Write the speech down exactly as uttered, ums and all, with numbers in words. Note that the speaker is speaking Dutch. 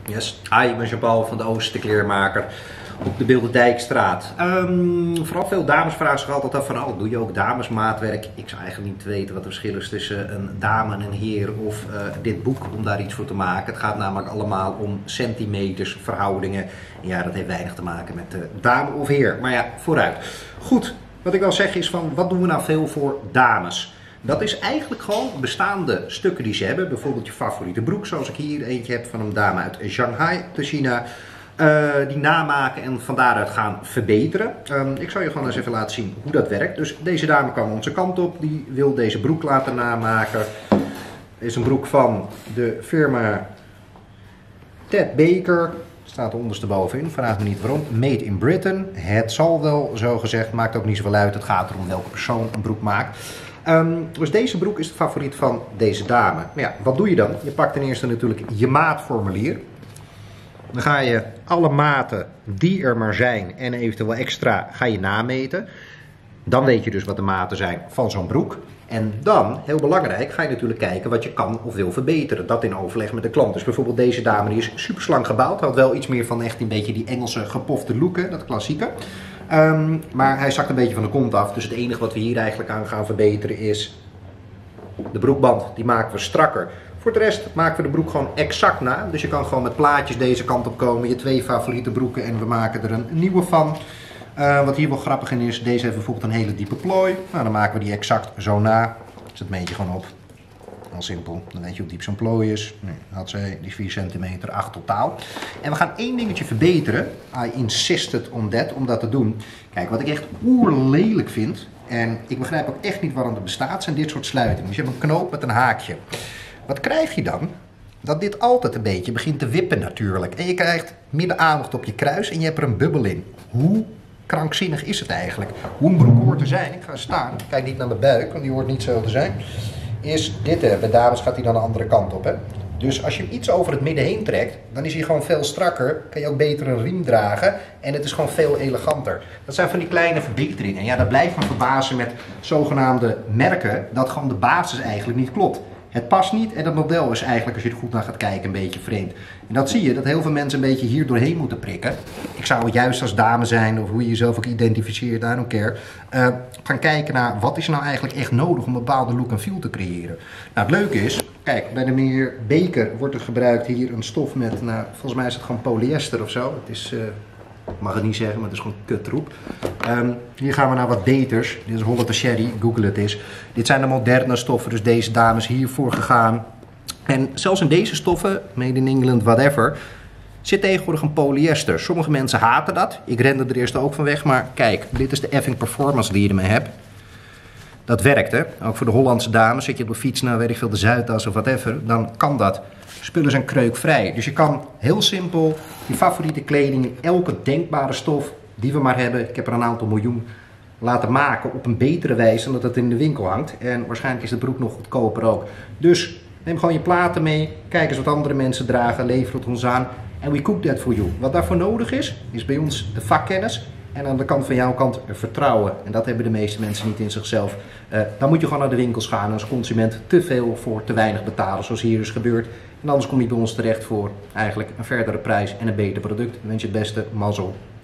Yes. Hi, ik ben Jean-Paul van de Oosterkleermaker op de Bilderdijkstraat. Um, vooral veel dames vragen zich altijd af van, oh, doe je ook damesmaatwerk? Ik zou eigenlijk niet weten wat het verschil is tussen een dame en een heer of uh, dit boek om daar iets voor te maken. Het gaat namelijk allemaal om centimeters, verhoudingen. En ja, dat heeft weinig te maken met uh, dame of heer. Maar ja, vooruit. Goed, wat ik wil zeggen is van, wat doen we nou veel voor dames? Dat is eigenlijk gewoon bestaande stukken die ze hebben. Bijvoorbeeld je favoriete broek, zoals ik hier eentje heb van een dame uit Shanghai, te China. Uh, die namaken en van daaruit gaan verbeteren. Um, ik zal je gewoon eens even laten zien hoe dat werkt. Dus deze dame kwam onze kant op. Die wil deze broek laten namaken. Dit is een broek van de firma Ted Baker. Staat er onderstebovenin, vraag me niet waarom. Made in Britain. Het zal wel zo gezegd, maakt ook niet zoveel uit. Het gaat erom welke persoon een broek maakt. Um, dus deze broek is de favoriet van deze dame. Maar ja, wat doe je dan? Je pakt ten eerste natuurlijk je maatformulier. Dan ga je alle maten die er maar zijn en eventueel extra ga je nameten. Dan weet je dus wat de maten zijn van zo'n broek. En dan, heel belangrijk, ga je natuurlijk kijken wat je kan of wil verbeteren. Dat in overleg met de klant. Dus bijvoorbeeld deze dame die is super slank gebouwd. Had wel iets meer van echt een beetje die Engelse gepofte look, hè, dat klassieke. Um, maar hij zakt een beetje van de kont af. Dus het enige wat we hier eigenlijk aan gaan verbeteren is de broekband. Die maken we strakker. Voor de rest maken we de broek gewoon exact na. Dus je kan gewoon met plaatjes deze kant op komen. Je twee favoriete broeken en we maken er een nieuwe van. Uh, wat hier wel grappig in is, deze heeft bijvoorbeeld een hele diepe plooi. Nou, dan maken we die exact zo na. Zet meet je gewoon op. Heel simpel. Dan weet je hoe diep zo'n plooi is. Nu had zij die vier centimeter, acht totaal. En we gaan één dingetje verbeteren. I insisted on that, om dat te doen. Kijk, wat ik echt oerlelijk vind, en ik begrijp ook echt niet waarom het bestaat, zijn dit soort sluitingen. Dus je hebt een knoop met een haakje. Wat krijg je dan? Dat dit altijd een beetje begint te wippen natuurlijk. En je krijgt midden aandacht op je kruis en je hebt er een bubbel in. Hoe krankzinnig is het eigenlijk? Hoe een broek hoort te zijn, ik ga staan, kijk niet naar mijn buik, want die hoort niet zo te zijn, is dit. Hè. Bij dames gaat hij dan de andere kant op. Hè. Dus als je hem iets over het midden heen trekt, dan is hij gewoon veel strakker. Kan je ook beter een riem dragen en het is gewoon veel eleganter. Dat zijn van die kleine verbeteringen. Ja, dat blijft me verbazen met zogenaamde merken, dat gewoon de basis eigenlijk niet klopt. Het past niet en dat model is eigenlijk, als je er goed naar gaat kijken, een beetje vreemd. En dat zie je, dat heel veel mensen een beetje hier doorheen moeten prikken. Ik zou juist als dame zijn, of hoe je jezelf ook identificeert, I don't care, uh, gaan kijken naar wat is nou eigenlijk echt nodig om een bepaalde look en feel te creëren. Nou, het leuke is, kijk, bij de meneer Baker wordt er gebruikt hier een stof met, nou, volgens mij is het gewoon polyester of zo. Het is... Uh, Ik mag het niet zeggen, maar het is gewoon kutroep. Um, hier gaan we naar wat beters. Dit is Holland Sherry, google het eens. Dit zijn de moderne stoffen, dus deze dames hiervoor gegaan. En zelfs in deze stoffen, made in England, whatever, zit tegenwoordig een polyester. Sommige mensen haten dat. Ik rende er eerst ook van weg, maar kijk, dit is de effing performance die je ermee hebt. Dat werkt, hè. Ook voor de Hollandse dames, zit je op de fiets naar, weet ik veel, de Zuidas of whatever, dan kan dat. Spullen zijn kreukvrij. Dus je kan heel simpel je favoriete kleding, elke denkbare stof die we maar hebben, ik heb er een aantal miljoen, laten maken op een betere wijze dan dat het in de winkel hangt. En waarschijnlijk is de broek nog goedkoper ook. Dus neem gewoon je platen mee, kijk eens wat andere mensen dragen, lever het ons aan en we cook that for you. Wat daarvoor nodig is, is bij ons de vakkennis. En aan de kant van jouw kant vertrouwen. En dat hebben de meeste mensen niet in zichzelf. Uh, dan moet je gewoon naar de winkels gaan en als consument te veel voor te weinig betalen, zoals hier is gebeurd. En anders kom je bij ons terecht voor eigenlijk een verdere prijs en een beter product. Ik wens je het beste, mazzel.